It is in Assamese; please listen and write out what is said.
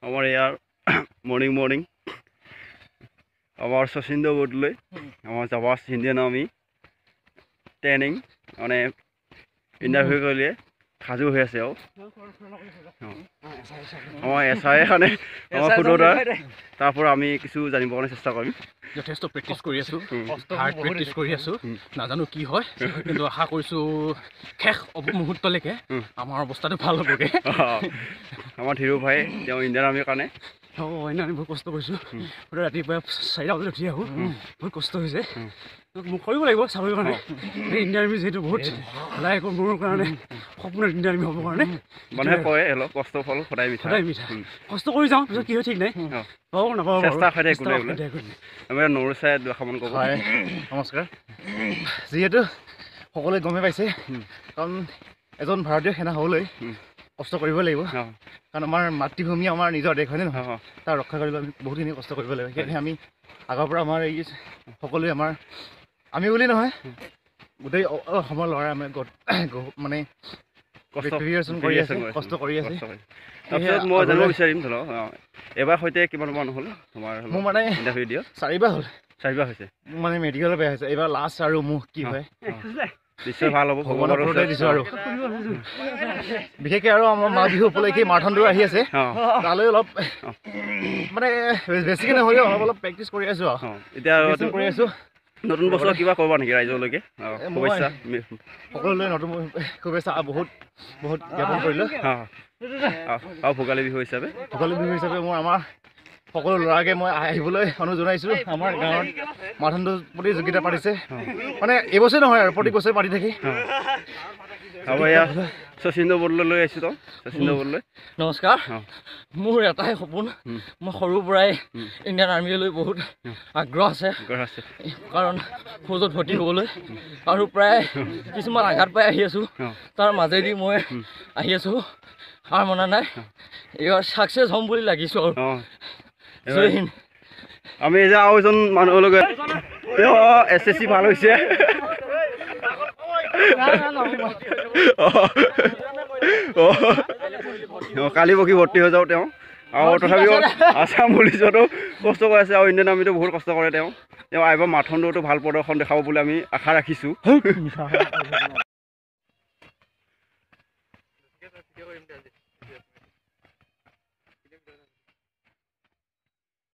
আমাৰ ইয়াৰ মৰ্নিং আমাৰ শচীন্দ্ৰ বৰদলৈ আমাৰ জাবাছ ইণ্ডিয়ান আৰ্মি ট্ৰেইনিং মানে ইণ্টাৰভিউ কৰিলে সাজু হৈ আছে আৰু আমাৰ এছাই মানে আমাৰ সুদতাৰ তাৰ পৰা আমি কিছু জানিবৰ কাৰণে চেষ্টা কৰিম যথেষ্ট প্ৰেক্টিছ কৰি আছোঁ হাৰ্ড প্ৰেক্টিছ কৰি আছোঁ নাজানো কি হয় কিন্তু আশা কৰিছোঁ শেষ মুহূৰ্তলৈকে আমাৰ অৱস্থাটো ভাল হ'বগৈ আমাৰ ধীৰু ভাই তেওঁ ইণ্ডিয়ান আৰ্মিৰ কাৰণে অন্য আমি বহুত কষ্ট কৰিছোঁ ৰাতিপুৱা 4টা বজাত উঠি আহোঁ বহুত কষ্ট হৈছে মোক কৰিব লাগিব চাবৰ কাৰণে ইণ্ডিয়ান আৰ্মি যিহেতু বহুত লাইক মোৰ কাৰণে সপোন ইণ্ডিয়ান আৰ্মি হ'বৰ কাৰণে মানুহে কয় অলপ কষ্ট ফল সদায় মিঠা কষ্ট কৰি যাওঁ পিছত কি হয় ঠিক নাই পাব নাপাব চেষ্টা খাই একো নাই বোলে আমি নৰু চাই দুখামান ক'ব নমস্কাৰ যিহেতু সকলোৱে গমে পাইছে কাৰণ এজন ভাৰতীয় সেনা হ'বলৈ কষ্ট কৰিব লাগিব কাৰণ আমাৰ মাতৃভূমি আমাৰ নিজৰ দেশ হয়নে নহয় তাৰ ৰক্ষা কৰিবলৈ আমি বহুতখিনি কষ্ট কৰিব লাগিব সেইকাৰণে আমি আগৰ পৰা আমাৰ এই সকলোৱে আমাৰ আমি বুলি নহয় গোটেই অসমৰ ল'ৰাই আমি মানে প্ৰিপেৰেশ্যন কৰি আছে কষ্ট কৰি আছে তাৰপিছত মই জানিব বিচাৰিম ধৰক এবাৰ সৈতে কিমান মান হ'ল তোমাৰ মোৰ মানে ইণ্টাৰভিউ দিয়া 4বাৰ হ'ল 4বাৰ হৈছে মোৰ মানে মেডিকেলৰ বেয়া হৈছে এইবাৰ লাষ্ট আৰু মোক কি হয় নিশ্চয় ভাল হ'ব ভগৱানৰ ওপৰতে দিছোঁ আৰু বিশেষকৈ আৰু আমাৰ মাঘ বিহু উপলক্ষে মাৰাথন দৌৰ আহি আছে তালৈ অলপ মানে বেছিকৈ নহ'লেও অলপ প্ৰেক্টিছ কৰি আছোঁ আৰু এতিয়া কৰি আছোঁ নতুন বছৰ কিবা ক'ব নেকি ৰাইজলৈকে শুভেচ্ছা সকলোলৈ নতুন শুভেচ্ছা বহুত জ্ঞাপন কৰিলোঁ আৰু ভোগালী বিহু হিচাপে মোৰ আমাৰ সকলো ল'ৰাকে মই আহিবলৈ অনুৰোধ জনাইছোঁ আমাৰ গাঁৱত মাৰাথন দৌৰ প্ৰতিযোগিতা পাতিছে মানে এইবছৰ নহয় আৰু প্ৰতি বছৰে পাতি থাকি আমাৰ ইয়াত শচীন্দ্ৰ বৰদলৈ আহিছোঁ তো শচীন্দ্ৰ বৰদলৈ নমস্কাৰ মোৰ এটাই সপোন মই সৰুৰ পৰাই ইণ্ডিয়ান আৰ্মিলৈ বহুত আগ্ৰহ আছে কাৰণ ফৌজত ভৰ্তি হ'বলৈ আৰু প্ৰায় কিছুমান আঘাত পাই আহি আছোঁ তাৰ মাজেদি মই আহি আছোঁ হাৰ মনা নাই এইবাৰ ছাকচেছ হ'ম বুলি লাগিছোঁ আৰু আমি যে আৰু এজন মানুহৰ লগত তেওঁ SSC ভাল হৈছে কালি বকি ভৰ্তি হৈ যাওঁ তেওঁ আৰু তথাপিও আছাম পুলিচতো কষ্ট কৰি আছে আৰু ইণ্ডিয়ান আৰ্মিতো বহুত কষ্ট কৰে তেওঁ এইবাৰ মাৰাথন দৌৰতো ভাল প্ৰদৰ্শন দেখাব বুলি আমি আশা ৰাখিছোঁ